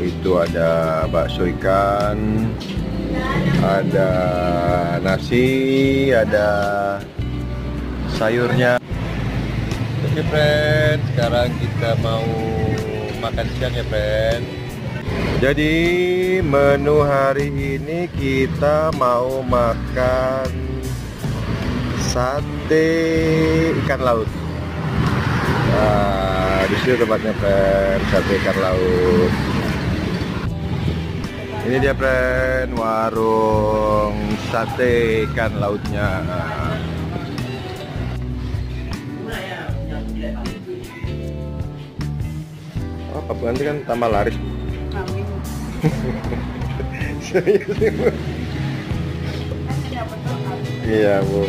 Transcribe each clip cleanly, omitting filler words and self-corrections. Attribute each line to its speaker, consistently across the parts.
Speaker 1: itu ada bakso ikan, ada nasi, ada sayurnya. Oke friend, sekarang kita mau makan siang ya friend. Jadi menu hari ini kita mau makan sate ikan laut. Nah, di sini tempatnya friend, sate ikan laut. Ini dia friend, warung sate ikan lautnya. Apa nanti kan tambah laris. Iya bu.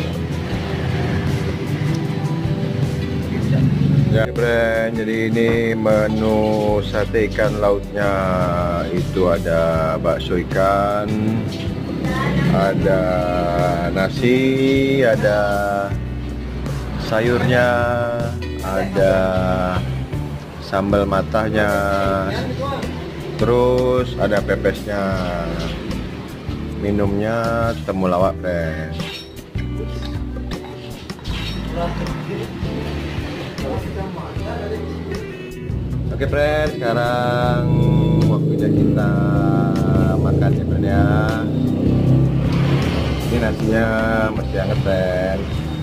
Speaker 1: Ya friend, jadi ini menu sate ikan lautnya. Itu ada bakso ikan, ada nasi, ada sayurnya, ada sambal matahnya, terus ada pepesnya. Minumnya temulawak friend. Oke friend, sekarang waktunya kita makan ya friend ya. Ini nasinya masih hangat friend.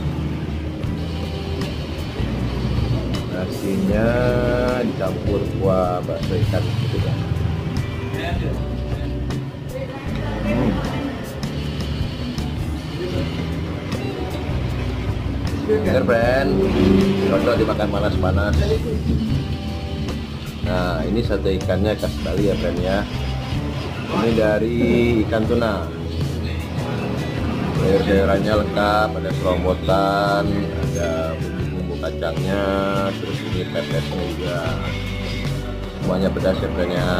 Speaker 1: Nasinya dicampur kuah bakso ikan gitu kan. Segar friend, cocok dimakan panas-panas. Nah ini sate ikannya khas Bali ya friend ya. Ini dari ikan tuna. Sayur-sayurannya lengkap, ada serombotan, ada bumbu kacangnya, terus ini pepesnya juga. Semuanya pedas ya friend ya.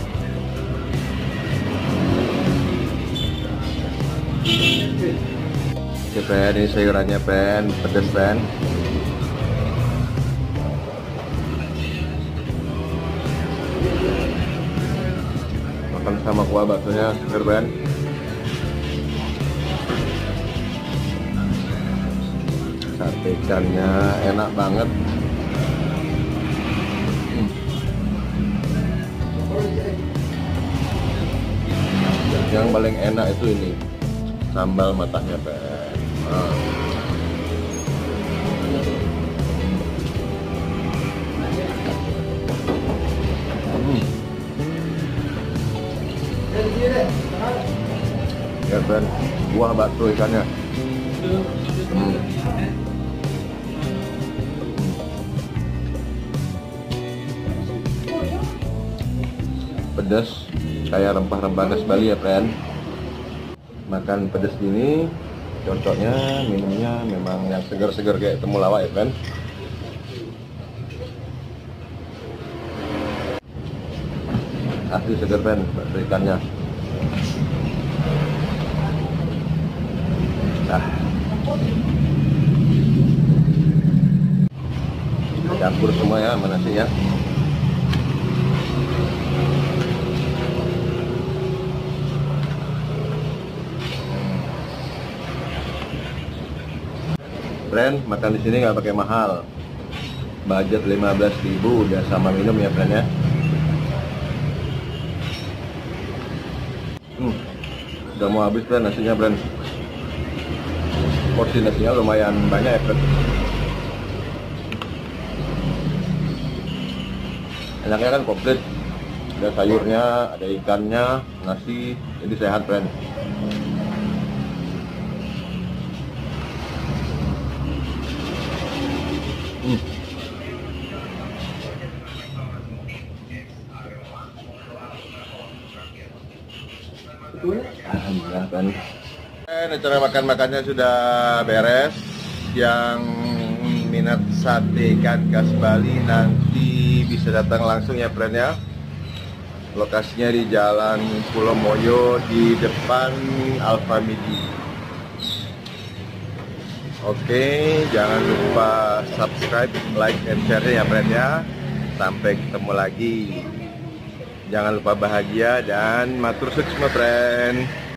Speaker 1: Oke friend, ini sayurannya friend, pedas friend. Makan sama kuah baksonya segar friend. Sate ikannya enak banget. Yang paling enak itu ini sambal matahnya friend. Ya friend, buah bakso ikannya. Pedas kayak rempah-rempah khas Bali ya friend. Makan pedas gini cocoknya minumnya memang yang segar-segar kayak temulawak ya friend. Asli segar friend bakso ikannya. Nah, campur semua ya sama nasi ya. Friend, makan di sini nggak pakai mahal, budget 15.000 udah sama minum ya friend ya. Udah mau habis friend nasinya friend. Porsi nasinya lumayan banyak ya friend. Enaknya kan komplit, ada sayurnya, ada ikannya, nasi, jadi sehat friend. Alhamdulillah kan. Acara makan-makannya sudah beres. Yang minat sate ikan khas Bali nanti bisa datang langsung ya friend ya. Lokasinya di Jalan Pulau Moyo di depan Alfamidi. Oke, jangan lupa subscribe, like, and share ya friend ya. Sampai ketemu lagi. Jangan lupa bahagia dan matur sukses my friend.